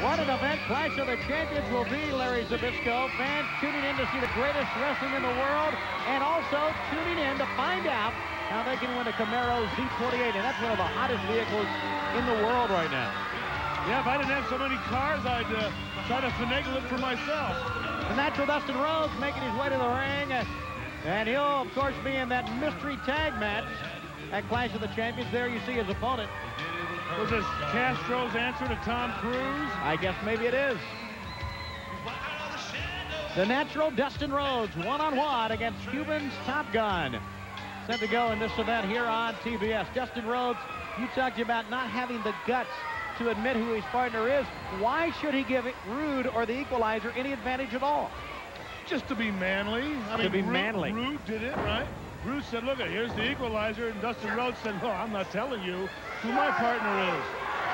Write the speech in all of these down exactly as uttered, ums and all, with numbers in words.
What an event Clash of the Champions will be, Larry Zbyszko. Fans tuning in to see the greatest wrestling in the world, and also tuning in to find out how they can win a Camaro Z twenty-eight, and that's one of the hottest vehicles in the world right now. Yeah, if I didn't have so many cars, I'd uh, try to finagle it for myself. The natural Dustin Rhodes making his way to the ring, and he'll, of course, be in that mystery tag match at Clash of the Champions. There you see his opponent. Was this Castro's answer to Tom Cruise? I guess maybe it is. The natural Dustin Rhodes, one-on-one against Cuban's Top Gun. Set to go in this event here on T B S. Dustin Rhodes, you talked about not having the guts to admit who his partner is. Why should he give Rude or the Equalizer any advantage at all? Just to be manly. I to mean, be Rude, manly. Rude did it, right? Rude said, look, here's the Equalizer, and Dustin Rhodes said, well, I'm not telling you who my partner is.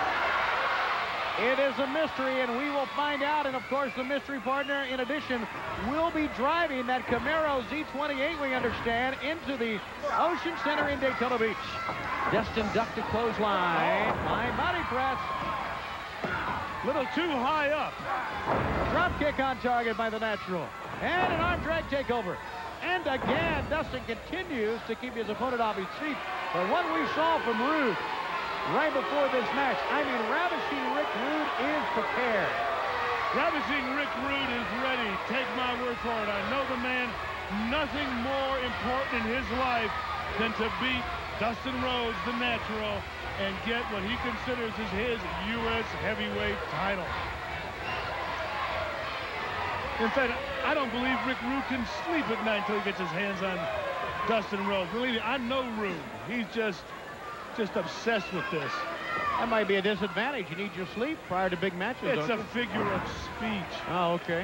It is a mystery, and we will find out. And, of course, the mystery partner, in addition, will be driving that Camaro Z twenty-eight, we understand, into the Ocean Center in Daytona Beach. Dustin ducked a clothesline. Fine body press. Little too high up. Drop kick on target by the natural. And an arm drag takeover. And again, Dustin continues to keep his opponent off his feet. But what we saw from Rude right before this match, I mean, Ravishing Rick Rude is prepared. Ravishing Rick Rude is ready. Take my word for it. I know the man. Nothing more important in his life than to beat Dustin Rhodes, the natural, and get what he considers as his U S heavyweight title. In fact, I don't believe Rick Rude can sleep at night until he gets his hands on Dustin Rhodes. Believe me, I know Rude. He's just, just obsessed with this. That might be a disadvantage. You need your sleep prior to big matches. It's a you? figure of speech. Oh, okay.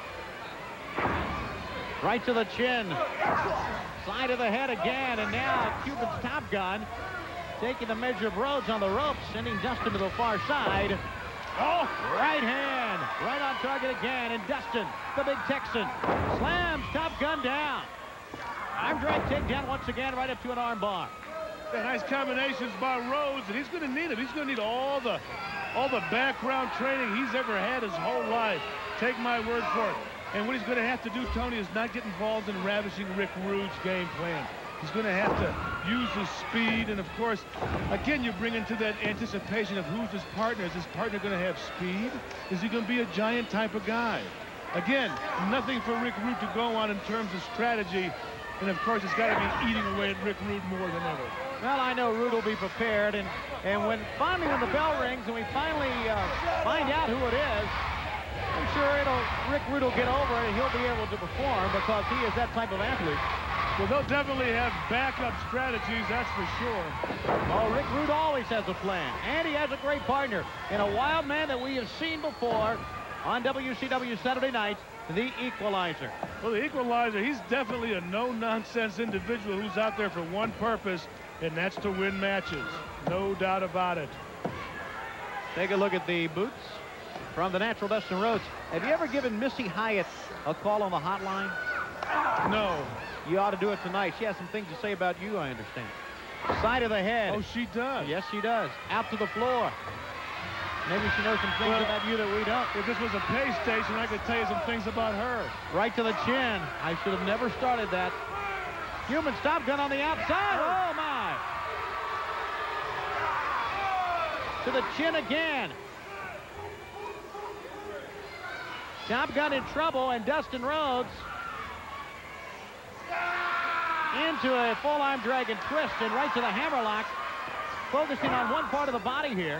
Right to the chin. Side of the head again, and now Cuban's Top Gun taking the measure of Rhodes on the ropes, sending Dustin to the far side. Oh, right hand, right on target again, and Dustin, the big Texan, slams Top Gun down. Arm drag takedown once again, right up to an arm bar. Yeah, nice combinations by Rhodes, and he's going to need it. He's going to need all the, all the background training he's ever had his whole life. Take my word for it. And what he's going to have to do, Tony, is not get involved in Ravishing Rick Rude's game plan. He's going to have to use his speed, and of course, again, you bring into that anticipation of who's his partner. Is his partner going to have speed? Is he going to be a giant type of guy? Again, nothing for Rick Rude to go on in terms of strategy, and of course, it's got to be eating away at Rick Rude more than ever. Well, I know Rude will be prepared, and, and when finally when the bell rings and we finally uh, find out who it is, I'm sure it'll, Rick Rude will get over it and he'll be able to perform because he is that type of athlete. Well, they'll definitely have backup strategies, that's for sure. Oh, Rick Rude always has a plan, and he has a great partner in a wild man that we have seen before on W C W Saturday nights, the Equalizer. Well, the Equalizer, he's definitely a no-nonsense individual who's out there for one purpose, and that's to win matches. No doubt about it. Take a look at the boots from the natural Dustin Rhodes. Have you ever given Missy Hyatt a call on the hotline? No. You ought to do it tonight. She has some things to say about you, I understand. Side of the head. Oh, she does? Yes, she does. Out to the floor. Maybe she knows some things well, about you that we don't. If this was a pay station, I could tell you some things about her. Right to the chin. I should have never started that. Human Top Gun on the outside. Oh, my. To the chin again. Top Gun in trouble, and Dustin Rhodes into a full arm drag and twist, and right to the hammerlock, focusing on one part of the body here.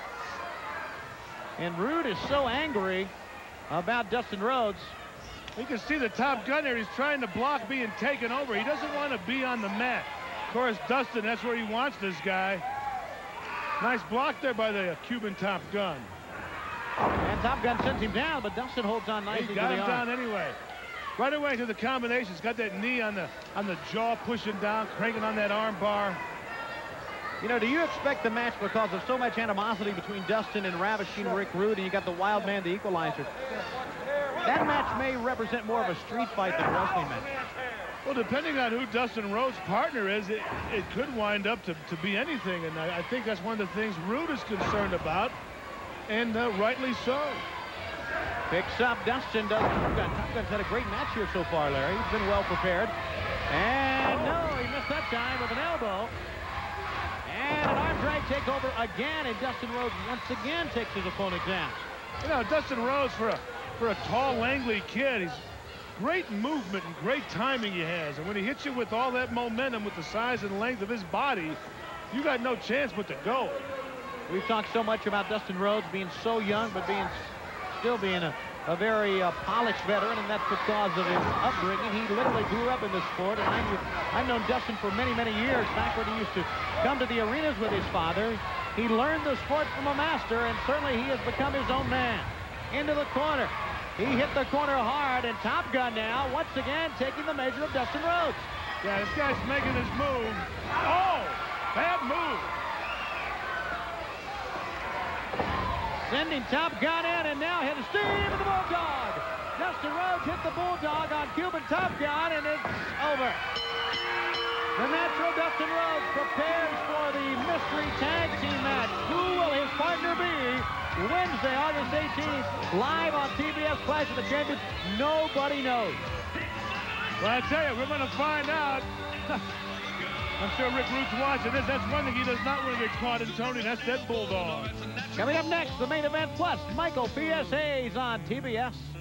And Rude is so angry about Dustin Rhodes. You can see the Top Gun there. He's trying to block being taken over. He doesn't want to be on the mat. Of course, Dustin, that's where he wants this guy. Nice block there by the Cuban Top Gun. And Top Gun sends him down, but Dustin holds on nicely. He got to him the down arm. anyway. Right away to the combination. He's got that knee on the on the jaw, pushing down, cranking on that arm bar. You know, do you expect the match because of so much animosity between Dustin and Ravishing Rick Rude, and you got the Wild Man, the Equalizer? That match may represent more of a street fight than a wrestling match. Well, depending on who Dustin Rhodes' partner is, it, it could wind up to, to be anything, and I, I think that's one of the things Rude is concerned about. and uh, rightly so. Picks up Dustin. Does Top Gun. Top Gun's had a great match here so far, Larry. He's been well prepared. And no, he missed that time with an elbow. And an arm drag takeover again, and Dustin Rhodes once again takes his opponent down. You know, Dustin Rhodes, for a for a tall, langly kid, he's great movement and great timing he has. And when he hits you with all that momentum, with the size and length of his body, you got no chance but to go. We've talked so much about Dustin Rhodes being so young, but being still being a, a very uh, polished veteran, and that's because of his upbringing. He literally grew up in this sport, and I've, I've known Dustin for many, many years, back when he used to come to the arenas with his father. He learned the sport from a master, and certainly he has become his own man. Into the corner. He hit the corner hard, and Top Gun now, once again, taking the measure of Dustin Rhodes. Yeah, this guy's making his move. Oh, bad move. Sending Top Gun in, and now hit a steam of the Bulldog. Dustin Rhodes hit the Bulldog on Cuban Top Gun, and it's over. The natural Dustin Rhodes prepares for the mystery tag team match. Who will his partner be? Wednesday, August eighteenth, live on T B S Clash of the Champions. Nobody knows. Well, I tell you, we're going to find out. I'm sure Rick Rude's watching this. That's one thing he does not want to get caught in, Tony. That's that Bulldog. Coming up next, the main event plus Michael P S Hayes on T B S.